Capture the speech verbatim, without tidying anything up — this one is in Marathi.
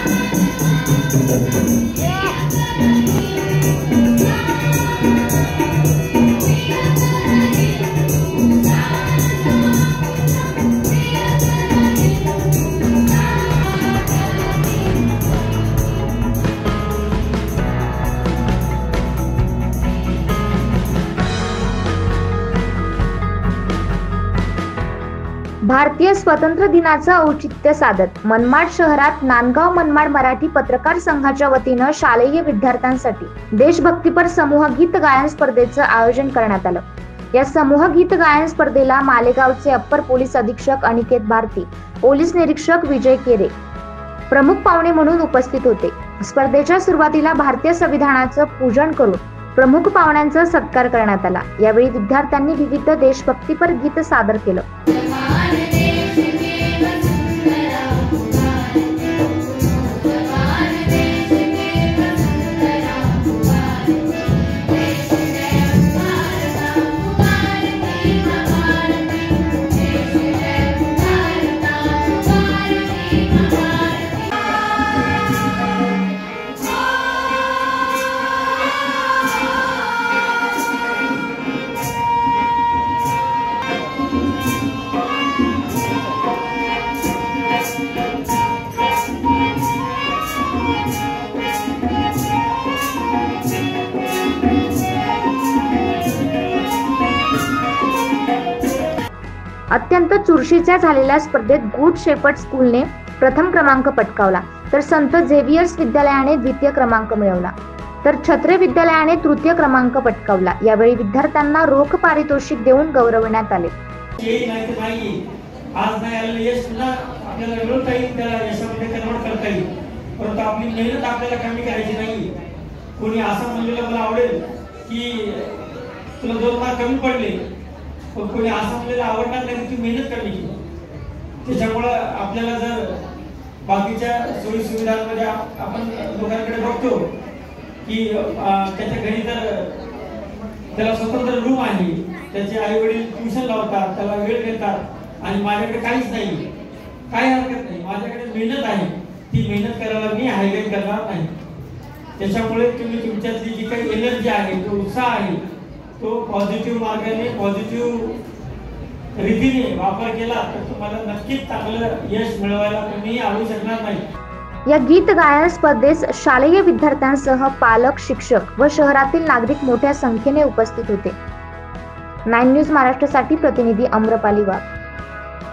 भारतीय स्वातंत्र्य दिनाचं औचित्य साधत मनमाड शहरात नांदगाव मनमाड मराठी पत्रकार संघाच्या वतीनं शालेय विद्यार्थ्यांसाठी देशभक्तीपर समूह गीत गायन स्पर्धेचं आयोजन करण्यात आलं। या समूह गीत गायन स्पर्धेला मालेगावचे अप्पर पोलीस अधीक्षक अनिकेत भारती, पोलीस निरीक्षक विजय केरे प्रमुख पाहुणे म्हणून उपस्थित होते। स्पर्धेच्या सुरुवातीला भारतीय संविधानाचं पूजन करून प्रमुख पाहुण्यांचा सत्कार करण्यात आला। यावेळी विद्यार्थ्यांनी विविध देशभक्तीपर गीत सादर केलं। अत्यंत चुरशीच्या झालेल्या स्पर्धेत गुड शेपर्ड स्कूलने प्रथम क्रमांक पटकावला, तर संत झेवियर्स विद्यालयाने द्वितीय क्रमांक मिळवला, तर छत्रे विद्यालयाने तृतीय क्रमांक पटकावला। यावेळी विद्यार्थ्यांना रोख पारितोषिक देऊन गौरवण्यात आले। आज नाही आलेलं यश पुन्हा आपल्याला मिळवता येईल, त्याला यशामध्ये कन्वर्ट करता येईल, परंतु आपली मेहनत आपल्याला कमी करायची नाही। कोणी असं म्हणलेलं मला आवडेल की तुला दोन मार्क कमी पडले, पण कोणी असं म्हणलेलं आवडणार नाही की तू मेहनत कमी केली। त्याच्यामुळे आपल्याला जर बाकीच्या सोयी सुविधांमध्ये आपण लोकांकडे बघतो की त्याच्या घरी जर त्याला स्वतंत्र रूम आहे, त्याचे आई वडील ट्युशन लावतात, त्याला वेळ देतात, आणि माझ्याकडे काहीच नाही, काही हरकत नाही, माझ्याकडे मेहनत आहे, ती मेहनत करायला मी हायलाइट करणार नाही। त्याच्यामुळे तुम्ही तुमच्यातली जी काही एनर्जी आहे, तो उत्साह आहे, तो पॉझिटिव्ह मार्गाने पॉझिटिव्ह रीतीने वापर केला तर तुम्हाला नक्कीच चांगलं यश मिळवायला तुम्ही आणू शकणार नाही। या गीत गायन स्पर्धेस शालेय विद्यार्थ्यांसह पालक, शिक्षक व शहरातील नागरिक मोठ्या संख्येने उपस्थित होते। नाईन न्यूज महाराष्ट्रासाठी प्रतिनिधी अम्रपाली वाघ।